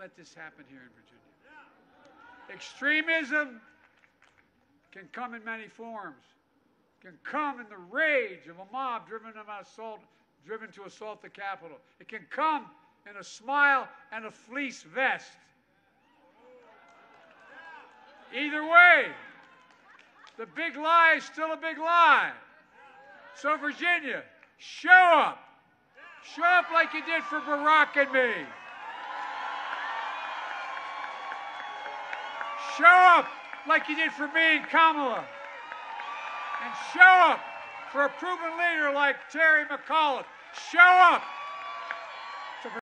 let this happen here in Virginia. Extremism can come in many forms. It can come in the rage of a mob driven to assault the Capitol. It can come in a smile and a fleece vest. Either way, the big lie is still a big lie. So Virginia, show up. Show up like you did for Barack and me. Show up like you did for me and Kamala. And show up for a proven leader like Terry McAuliffe. Show up